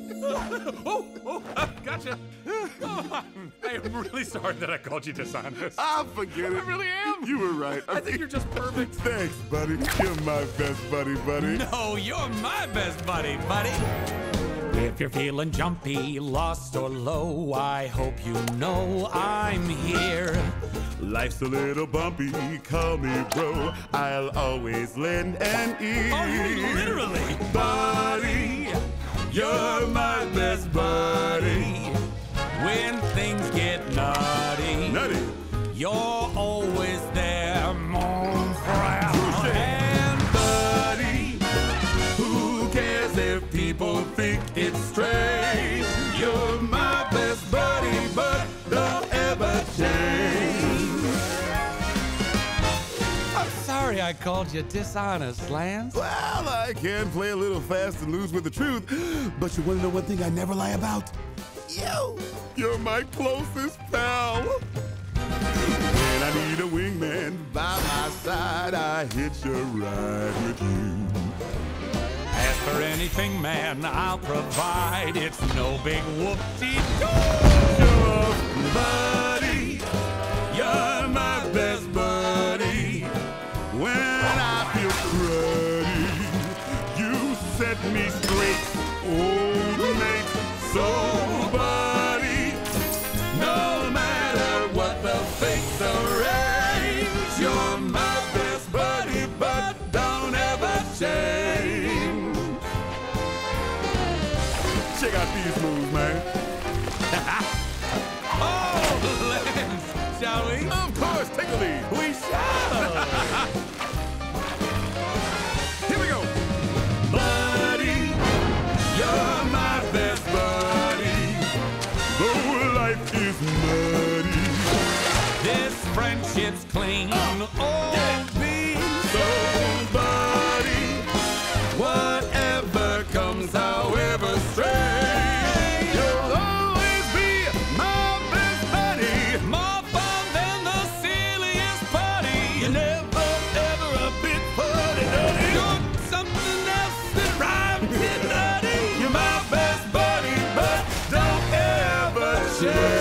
Gotcha. Oh, I am really sorry that I called you dishonest. I'll forget it. I really am. You were right. I think you're just perfect. Thanks, buddy. You're my best buddy. No, you're my best buddy. If you're feeling jumpy, lost, or low, I hope you know I'm here. Life's a little bumpy, call me bro. I'll always lend an ear. Oh, you mean literally? Buddy, you're my best buddy. When things get nutty, you're always there, mon frère. And buddy, who cares if people think it's strange? You're my best buddy, but don't ever change. I'm sorry I called you dishonest, Lance. Well, I can play a little fast and loose with the truth, but you want to know one thing I never lie about? You're my closest pal. When I need a wingman by my side, I hitch a ride with you. Ask for anything, man, I'll provide. It's no big whoop-de-doo. Sure, buddy, you're my best buddy. When I feel cruddy, you set me straight, old mate. So, buddy, no matter what the fates arrange, you're my best buddy, but don't ever change. Check out these moves, man. Oh, Lance, shall we? Of course, take a lead. We shall. Here we go. Buddy, you're my best buddy. Though life is muddy, This friendship's clean. so buddy, whatever comes, however strange, you'll always be my best buddy. More fun than the silliest party. You're never ever a bit fuddy-duddy. You're something else that rhymes with nutty. You're my best buddy, but don't ever change.